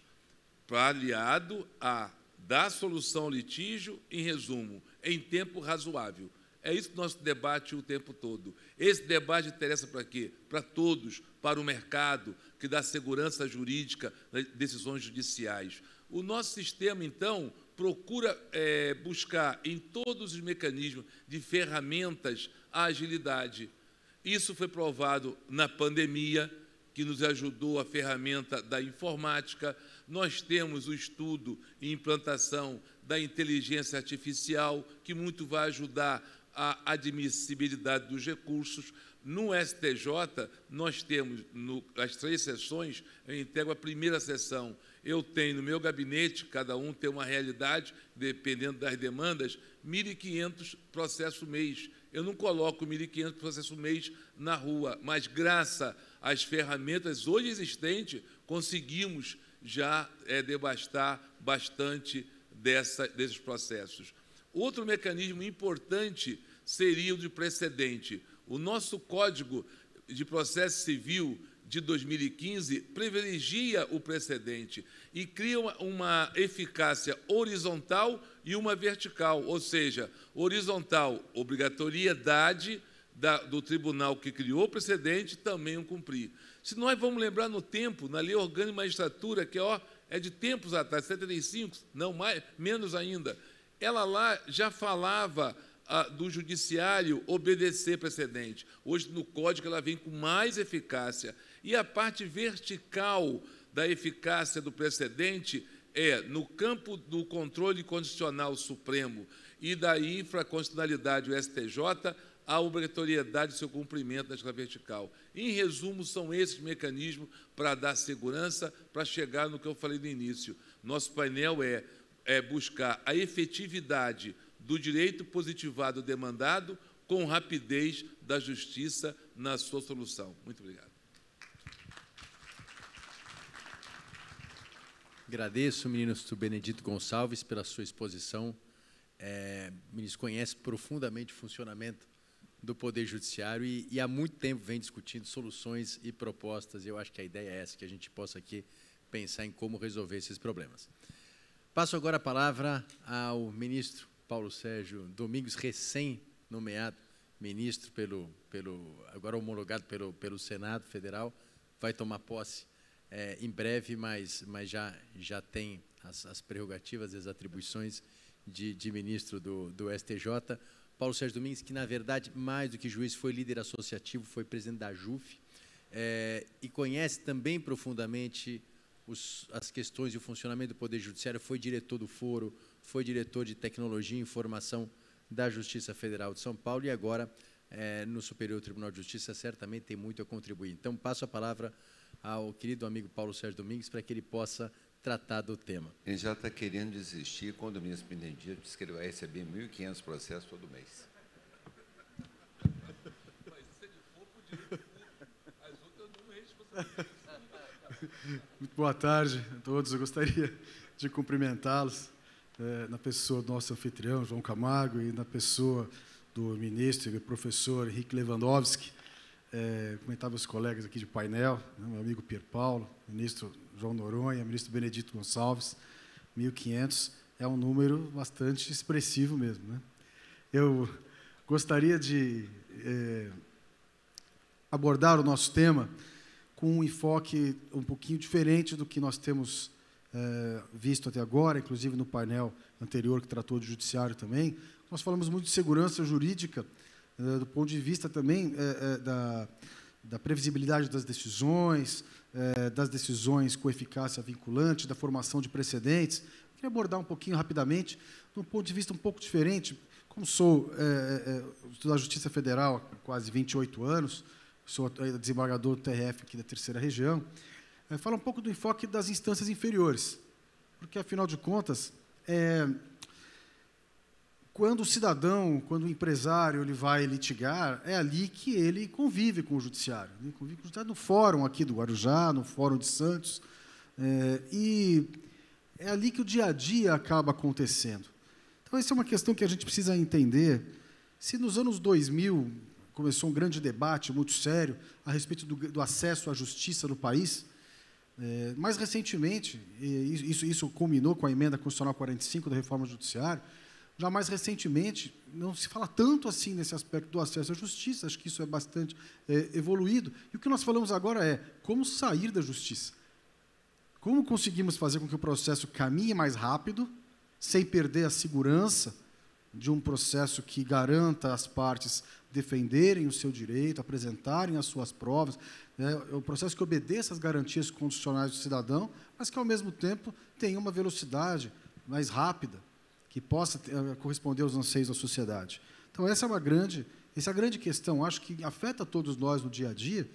aliado a dar solução ao litígio, em resumo, em tempo razoável. É isso que nosso debate o tempo todo. Esse debate interessa para quê? Para todos, para o mercado, que dá segurança jurídica nas decisões judiciais. O nosso sistema, então, procura buscar em todos os mecanismos de ferramentas a agilidade. Isso foi provado na pandemia, que nos ajudou a ferramenta da informática. Nós temos o estudo e implantação da inteligência artificial, que muito vai ajudar a admissibilidade dos recursos. No STJ, nós temos, as 3 sessões, eu integro a primeira sessão. Eu tenho no meu gabinete, cada um tem uma realidade, dependendo das demandas, 1.500 processos mês. Eu não coloco 1.500 processos mês na rua, mas, graças às ferramentas hoje existentes, conseguimos já devastar bastante desses processos. Outro mecanismo importante seria o de precedente. O nosso Código de Processo Civil de 2015 privilegia o precedente e cria uma eficácia horizontal e uma vertical, ou seja, horizontal, obrigatoriedade do tribunal que criou o precedente também o cumprir. Se nós vamos lembrar no tempo, na Lei Orgânica de Magistratura, que é de tempos atrás, 75, não mais, menos ainda, ela lá já falava do judiciário obedecer precedente. Hoje, no Código, ela vem com mais eficácia. E a parte vertical da eficácia do precedente no campo do controle constitucional supremo e da infraconstitucionalidade do STJ, a obrigatoriedade do seu cumprimento na escala vertical. Em resumo, são esses mecanismos para dar segurança, para chegar no que eu falei no início. Nosso painel é buscar a efetividade do direito positivado demandado com rapidez da justiça na sua solução. Muito obrigado. Agradeço, ministro Benedito Gonçalves, pela sua exposição. O ministro conhece profundamente o funcionamento do Poder Judiciário e há muito tempo vem discutindo soluções e propostas. Eu acho que a ideia é essa, que a gente possa aqui pensar em como resolver esses problemas. Passo agora a palavra ao ministro Paulo Sérgio Domingos, recém-nomeado ministro, agora homologado pelo Senado Federal, vai tomar posse em breve, mas já tem as prerrogativas e as atribuições de ministro do STJ. Paulo Sérgio Domingos, que, na verdade, mais do que juiz, foi líder associativo, foi presidente da JUF, e conhece também profundamente as questões e o funcionamento do Poder Judiciário, foi diretor do Foro, foi diretor de Tecnologia e Informação da Justiça Federal de São Paulo e agora, no Superior Tribunal de Justiça, certamente tem muito a contribuir. Então, passo a palavra ao querido amigo Paulo Sérgio Domingos para que ele possa tratar do tema. Ele já está querendo desistir quando o ministro Benedito disse que ele vai receber 1.500 processos todo mês. Mas se ele for por direito público, as outras não me responsabilizam. Muito boa tarde a todos. Eu gostaria de cumprimentá-los na pessoa do nosso anfitrião, João Camargo, e na pessoa do ministro e professor Henrique Lewandowski. Comentava os colegas aqui de painel, meu amigo Pierre Paulo, ministro João Noronha, ministro Benedito Gonçalves, 1.500. é um número bastante expressivo mesmo, né? Eu gostaria de abordar o nosso tema com um enfoque um pouquinho diferente do que nós temos visto até agora, inclusive no painel anterior que tratou de judiciário também. Nós falamos muito de segurança jurídica, do ponto de vista também da previsibilidade das decisões com eficácia vinculante, da formação de precedentes. Eu queria abordar um pouquinho rapidamente, de um ponto de vista um pouco diferente. Como sou da Justiça Federal há quase 28 anos, sou desembargador do TRF aqui da Terceira Região, falar um pouco do enfoque das instâncias inferiores, porque, afinal de contas, quando o cidadão, quando o empresário ele vai litigar, é ali que ele convive com o judiciário. Ele convive com o judiciário no fórum aqui do Guarujá, no fórum de Santos, e é ali que o dia a dia acaba acontecendo. Então, essa é uma questão que a gente precisa entender. Se nos anos 2000 começou um grande debate muito sério a respeito do acesso à justiça no país, mais recentemente, isso culminou com a emenda constitucional 45 da reforma judiciária, já mais recentemente, não se fala tanto assim nesse aspecto do acesso à justiça, acho que isso é bastante evoluído. E o que nós falamos agora é como sair da justiça. Como conseguimos fazer com que o processo caminhe mais rápido, sem perder a segurança de um processo que garanta às partes defenderem o seu direito, apresentarem as suas provas, um processo que obedeça às garantias constitucionais do cidadão, mas que, ao mesmo tempo, tenha uma velocidade mais rápida, que possa corresponder aos anseios da sociedade. Então, essa é a grande questão, acho que afeta todos nós no dia a dia,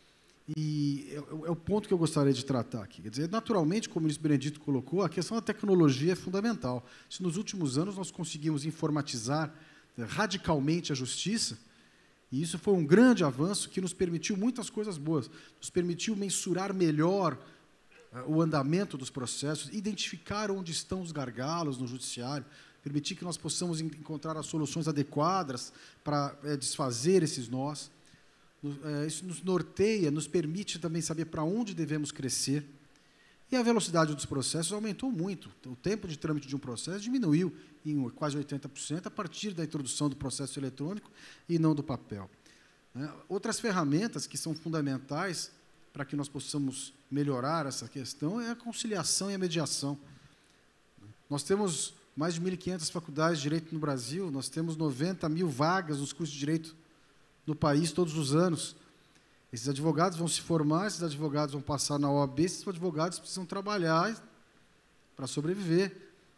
e é o ponto que eu gostaria de tratar aqui. Quer dizer, naturalmente, como o ministro Benedito colocou, a questão da tecnologia é fundamental. Se nos últimos anos nós conseguimos informatizar radicalmente a justiça, e isso foi um grande avanço que nos permitiu muitas coisas boas, nos permitiu mensurar melhor o andamento dos processos, identificar onde estão os gargalos no judiciário, permitir que nós possamos encontrar as soluções adequadas para desfazer esses nós. Isso nos norteia, nos permite também saber para onde devemos crescer. E a velocidade dos processos aumentou muito. O tempo de trâmite de um processo diminuiu em quase 80% a partir da introdução do processo eletrônico e não do papel. Outras ferramentas que são fundamentais para que nós possamos melhorar essa questão é a conciliação e a mediação. Nós temos mais de 1.500 faculdades de direito no Brasil, nós temos 90 mil vagas nos cursos de direito no país todos os anos. Esses advogados vão se formar, esses advogados vão passar na OAB, esses advogados precisam trabalhar para sobreviver.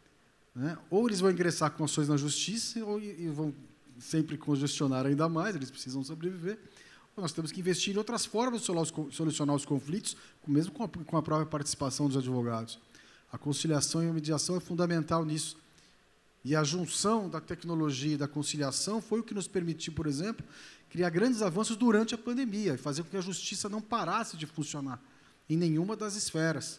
Ou eles vão ingressar com ações na justiça, e vão sempre congestionar ainda mais, eles precisam sobreviver. Ou nós temos que investir em outras formas de solucionar os conflitos, mesmo com a própria participação dos advogados. A conciliação e a mediação é fundamental nisso. E a junção da tecnologia e da conciliação foi o que nos permitiu, por exemplo, criar grandes avanços durante a pandemia e fazer com que a justiça não parasse de funcionar em nenhuma das esferas.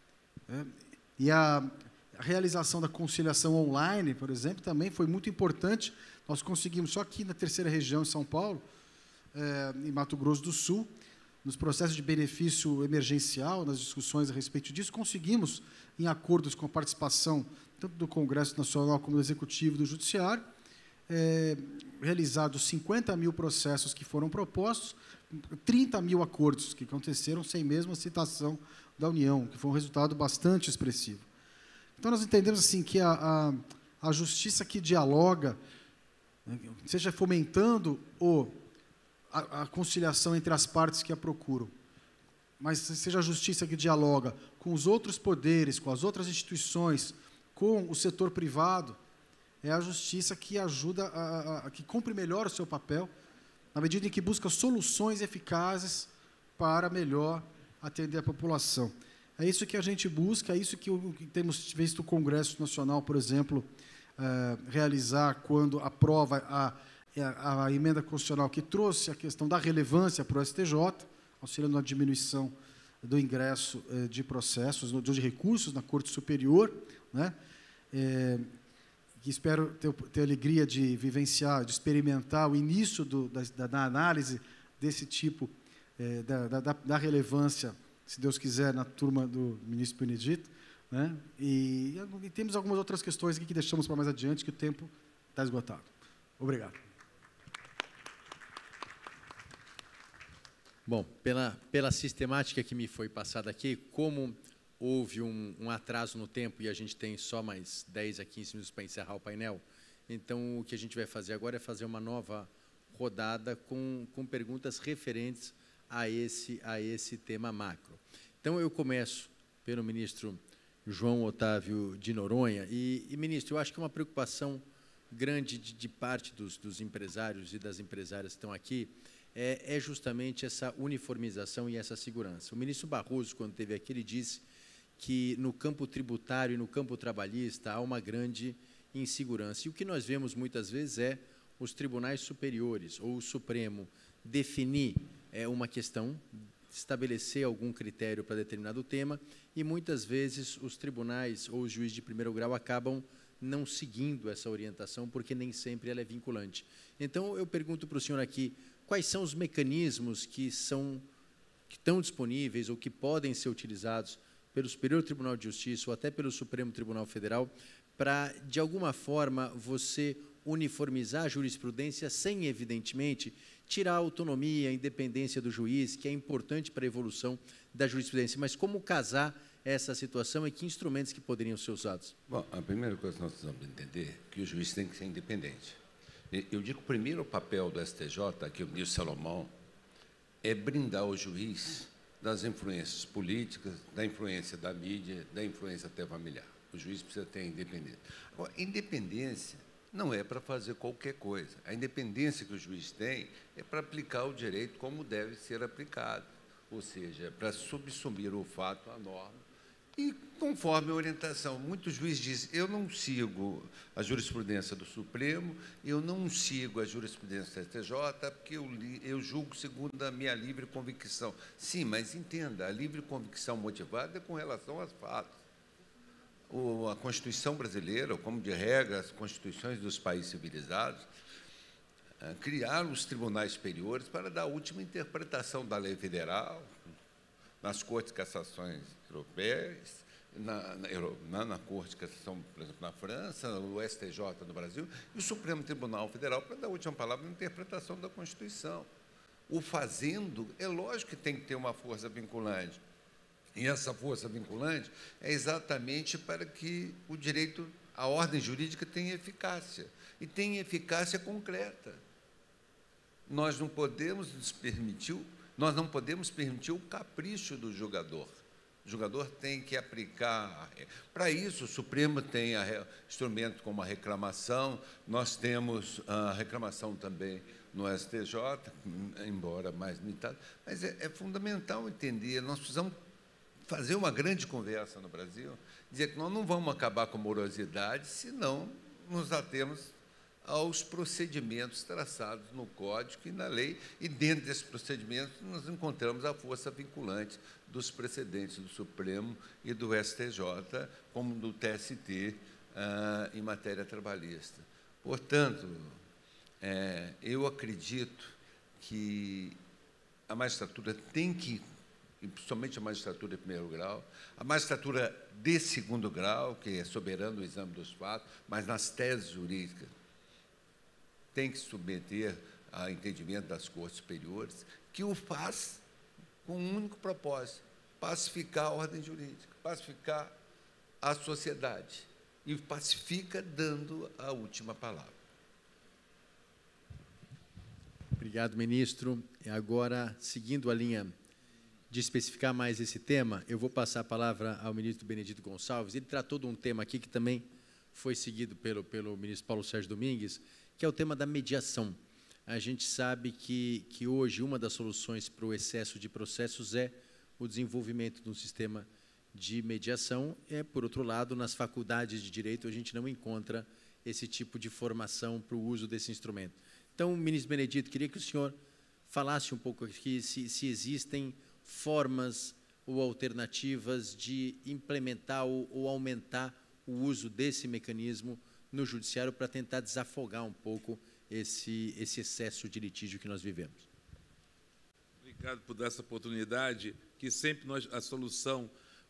E a realização da conciliação online, por exemplo, também foi muito importante. Nós conseguimos, só aqui na Terceira Região, em São Paulo, em Mato Grosso do Sul, nos processos de benefício emergencial, nas discussões a respeito disso, conseguimos, em acordos com a participação tanto do Congresso Nacional como do Executivo e do Judiciário, realizados 50 mil processos que foram propostos, 30 mil acordos que aconteceram sem mesmo a citação da União, que foi um resultado bastante expressivo. Então, nós entendemos assim, que a justiça que dialoga, seja fomentando a conciliação entre as partes que a procuram, mas seja a justiça que dialoga com os outros poderes, com as outras instituições, com o setor privado, é a justiça que ajuda, que cumpre melhor o seu papel, na medida em que busca soluções eficazes para melhor atender a população. É isso que a gente busca, é isso que temos visto o Congresso Nacional, por exemplo, realizar quando aprova a emenda constitucional que trouxe a questão da relevância para o STJ, auxiliando na diminuição do ingresso de processos, de recursos na Corte Superior, que espero ter a alegria de vivenciar, de experimentar o início da análise desse tipo, da relevância, se Deus quiser, na turma do ministro Benedito, né? E temos algumas outras questões aqui que deixamos para mais adiante, que o tempo está esgotado. Obrigado. Bom, pela sistemática que me foi passada aqui, como houve um atraso no tempo e a gente tem só mais 10 a 15 minutos para encerrar o painel, então o que a gente vai fazer agora é fazer uma nova rodada com perguntas referentes a esse tema macro. Então, eu começo pelo ministro João Otávio de Noronha. E ministro, eu acho que uma preocupação grande de parte dos empresários e das empresárias que estão aqui é justamente essa uniformização e essa segurança. O ministro Barroso, quando esteve aqui, ele disse que no campo tributário e no campo trabalhista há uma grande insegurança. E o que nós vemos muitas vezes é os tribunais superiores ou o Supremo definir uma questão, estabelecer algum critério para determinado tema, e muitas vezes os tribunais ou os juízes de primeiro grau acabam não seguindo essa orientação, porque nem sempre ela é vinculante. Então, eu pergunto para o senhor aqui, quais são os mecanismos que estão disponíveis ou que podem ser utilizados pelo Superior Tribunal de Justiça ou até pelo Supremo Tribunal Federal para, de alguma forma, você uniformizar a jurisprudência sem, evidentemente, tirar a autonomia, a independência do juiz, que é importante para a evolução da jurisprudência. Mas como casar essa situação e que instrumentos que poderiam ser usados? Bom, a primeira coisa que nós precisamos entender é que o juiz tem que ser independente. Eu digo que o primeiro papel do STJ, que o ministro Salomão, é brindar o juiz das influências políticas, da influência da mídia, da influência até familiar. O juiz precisa ter independência. Agora, independência não é para fazer qualquer coisa. A independência que o juiz tem é para aplicar o direito como deve ser aplicado, ou seja, para subsumir o fato à norma e conforme a orientação. Muitos juízes dizem, eu não sigo a jurisprudência do Supremo, eu não sigo a jurisprudência do STJ, porque eu julgo segundo a minha livre convicção. Sim, mas entenda, a livre convicção motivada é com relação aos fatos. A Constituição brasileira, como de regra, as constituições dos países civilizados, criaram os tribunais superiores para dar a última interpretação da lei federal, nas cortes de cassações europeias, na Corte de Cassação, por exemplo, na França, o STJ no Brasil, e o Supremo Tribunal Federal para dar a última palavra na interpretação da Constituição. O fazendo, é lógico que tem que ter uma força vinculante. E essa força vinculante é exatamente para que o direito, a ordem jurídica tenha eficácia, e tenha eficácia concreta. Nós não podemos permitir o capricho do julgador. O julgador tem que aplicar. Para isso, o Supremo tem instrumento como a reclamação, nós temos a reclamação também no STJ, embora mais limitado, mas é fundamental entender, nós precisamos fazer uma grande conversa no Brasil, dizer que nós não vamos acabar com a morosidade se não nos atemos aos procedimentos traçados no Código e na lei, e dentro desses procedimentos nós encontramos a força vinculante dos precedentes do Supremo e do STJ, como do TST, em matéria trabalhista. Portanto, eu acredito que a magistratura tem que, e principalmente a magistratura de primeiro grau, a magistratura de segundo grau, que é soberana no exame dos fatos, mas nas teses jurídicas, tem que se submeter a entendimento das cortes superiores, que o faz com um único propósito, pacificar a ordem jurídica, pacificar a sociedade, e pacifica dando a última palavra. Obrigado, ministro. Agora, seguindo a linha de especificar mais esse tema, eu vou passar a palavra ao ministro Benedito Gonçalves. Ele tratou de um tema aqui que também foi seguido pelo ministro Paulo Sérgio Domingues, que é o tema da mediação. A gente sabe que hoje uma das soluções para o excesso de processos é o desenvolvimento de um sistema de mediação. Por outro lado, nas faculdades de direito, a gente não encontra esse tipo de formação para o uso desse instrumento. Então, ministro Benedito, queria que o senhor falasse um pouco aqui se existem formas ou alternativas de implementar ou aumentar o uso desse mecanismo no judiciário para tentar desafogar um pouco esse excesso de litígio que nós vivemos. Obrigado por dar essa oportunidade, que sempre a solução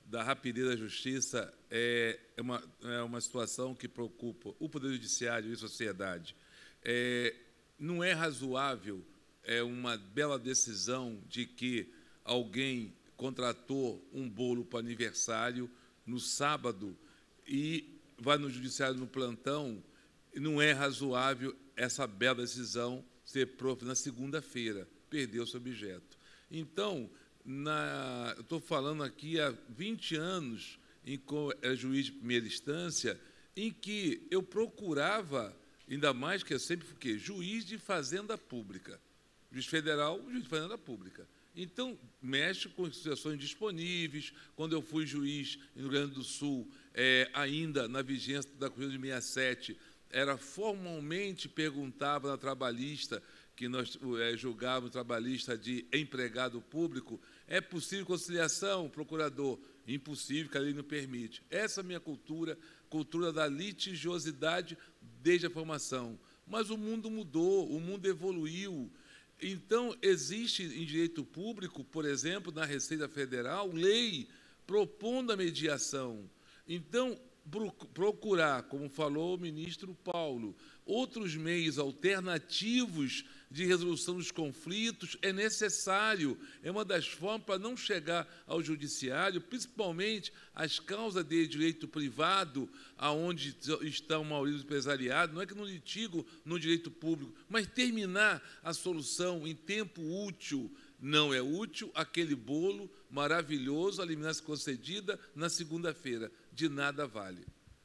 da rapidez da justiça é uma situação que preocupa o Poder Judiciário e a sociedade. Não é razoável uma bela decisão de que alguém contratou um bolo para aniversário no sábado e vai no judiciário no plantão. Não é razoável essa bela decisão ser na segunda-feira, perdeu seu objeto. Então, eu estou falando aqui há 20 anos, em que eu era juiz de primeira instância, em que eu procurava, ainda mais que eu sempre fui juiz de fazenda pública, juiz federal, juiz de fazenda pública. Então, mexe com situações disponíveis. Quando eu fui juiz no Rio Grande do Sul, ainda na vigência da Constituição de 67, era formalmente perguntava na trabalhista, que nós julgávamos trabalhista de empregado público, é possível conciliação, procurador? Impossível, que a lei não permite. Essa é a minha cultura da litigiosidade desde a formação. Mas o mundo mudou, o mundo evoluiu. Então, existe em direito público, por exemplo, na Receita Federal, lei propondo a mediação. Então, procurar, como falou o ministro Paulo, outros meios alternativos de resolução dos conflitos é necessário. É uma das formas para não chegar ao judiciário, principalmente as causas de direito privado, aonde está a maioria do empresariado. Não é que não litigo no direito público, mas terminar a solução em tempo útil. Não é útil aquele bolo maravilhoso, a liminar concedida na segunda-feira. De nada vale.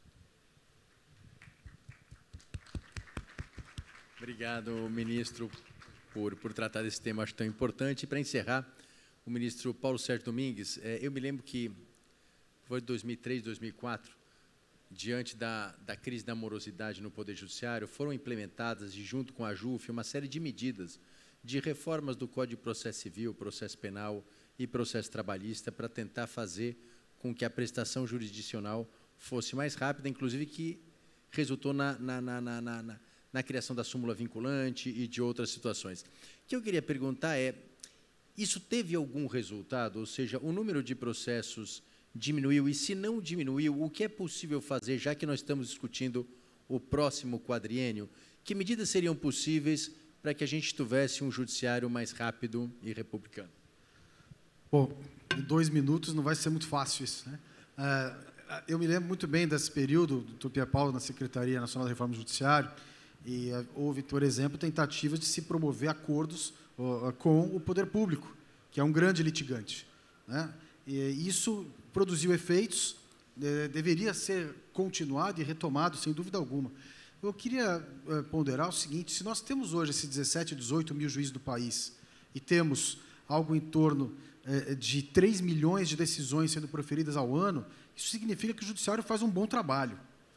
Obrigado, ministro, por tratar desse tema, acho tão importante. E, para encerrar, o ministro Paulo Sérgio Domingues, eu me lembro que foi em 2003, 2004, diante da crise da morosidade no Poder Judiciário, foram implementadas, junto com a JUF, uma série de medidas de reformas do Código de Processo Civil, Processo Penal e Processo Trabalhista para tentar fazer com que a prestação jurisdicional fosse mais rápida, inclusive que resultou na criação da súmula vinculante e de outras situações. O que eu queria perguntar isso teve algum resultado? Ou seja, o número de processos diminuiu? E, se não diminuiu, o que é possível fazer, já que nós estamos discutindo o próximo quadriênio? Que medidas seriam possíveis para que a gente tivesse um judiciário mais rápido e republicano? Bom, em 2 minutos não vai ser muito fácil isso, né? Eu me lembro muito bem desse período do Pierre Paulo na Secretaria Nacional da Reforma do Judiciário, e houve, por exemplo, tentativas de se promover acordos com o poder público, que é um grande litigante, né? E isso produziu efeitos, deveria ser continuado e retomado, sem dúvida alguma. Eu queria ponderar o seguinte: se nós temos hoje esses 17, 18 mil juízes do país e temos algo em torno de 3 milhões de decisões sendo proferidas ao ano, isso significa que o judiciário faz um bom trabalho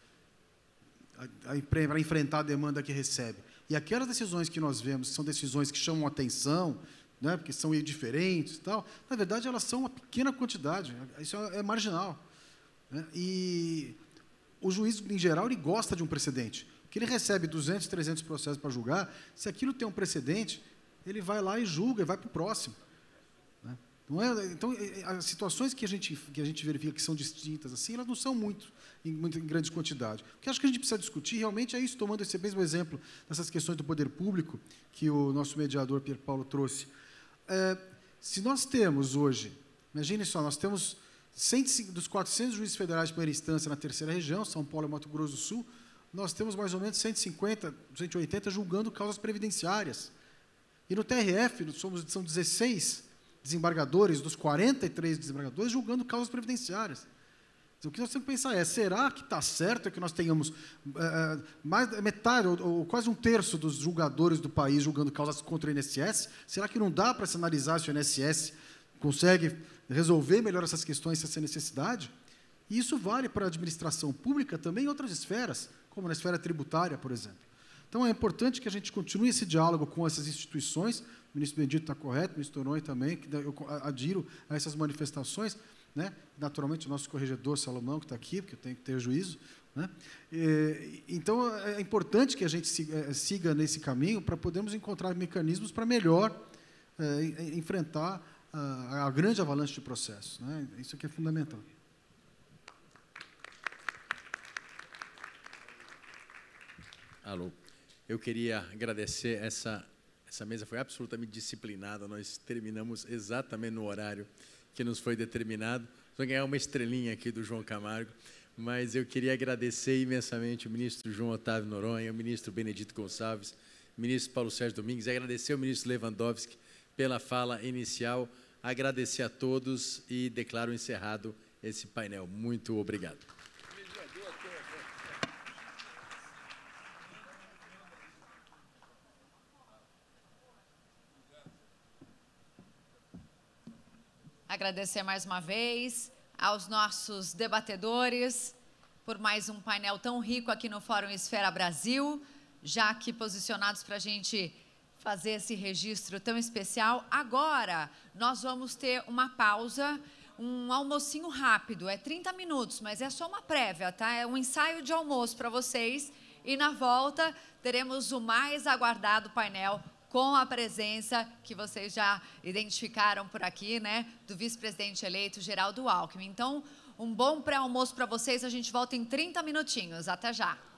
para enfrentar a demanda que recebe. E aquelas decisões que nós vemos, que são decisões que chamam atenção, né, porque são diferentes e tal, na verdade, elas são uma pequena quantidade, isso é marginal, né? E o juiz, em geral, ele gosta de um precedente, porque ele recebe 200, 300 processos para julgar. Se aquilo tem um precedente, ele vai lá e julga e vai para o próximo, né? Não é? Então, as situações que a gente verifica que são distintas, assim, elas não são muito em grande quantidade. O que acho que a gente precisa discutir realmente é isso, tomando esse mesmo exemplo dessas questões do poder público que o nosso mediador Pierre Paulo trouxe. Se nós temos hoje, imagine só, nós temos 105 dos 400 juízes federais de primeira instância na terceira região, São Paulo e Mato Grosso do Sul, nós temos mais ou menos 150, 180 julgando causas previdenciárias. E no TRF, são 16 desembargadores, dos 43 desembargadores, julgando causas previdenciárias. O que nós temos que pensar será que está certo que nós tenhamos mais metade, ou quase 1/3 dos julgadores do país julgando causas contra o INSS? Será que não dá para se analisar se o INSS consegue resolver melhor essas questões sem essa necessidade? E isso vale para a administração pública também em outras esferas, como na esfera tributária, por exemplo. Então, é importante que a gente continue esse diálogo com essas instituições. O ministro Benedito está correto, o ministro Noronha também, que eu adiro a essas manifestações, né? Naturalmente, o nosso corregedor Salomão, que está aqui, porque eu tenho que ter juízo, né? Então, é importante que a gente siga nesse caminho para podermos encontrar mecanismos para melhor enfrentar a grande avalanche de processos, né? Isso aqui é fundamental. Alô. Eu queria agradecer, essa mesa foi absolutamente disciplinada, nós terminamos exatamente no horário que nos foi determinado. Vou ganhar uma estrelinha aqui do João Camargo, mas eu queria agradecer imensamente o ministro João Otávio Noronha, o ministro Benedito Gonçalves, o ministro Paulo Sérgio Domingues, agradecer ao ministro Lewandowski pela fala inicial, agradecer a todos e declaro encerrado esse painel. Muito obrigado. Agradecer mais uma vez aos nossos debatedores por mais um painel tão rico aqui no Fórum Esfera Brasil, já aqui posicionados para a gente fazer esse registro tão especial. Agora, nós vamos ter uma pausa, um almocinho rápido, é 30 minutos, mas é só uma prévia, tá? É um ensaio de almoço para vocês. E na volta, teremos o mais aguardado painel com a presença que vocês já identificaram por aqui, né, do vice-presidente eleito, Geraldo Alckmin. Então, um bom pré-almoço para vocês, a gente volta em 30 minutinhos. Até já!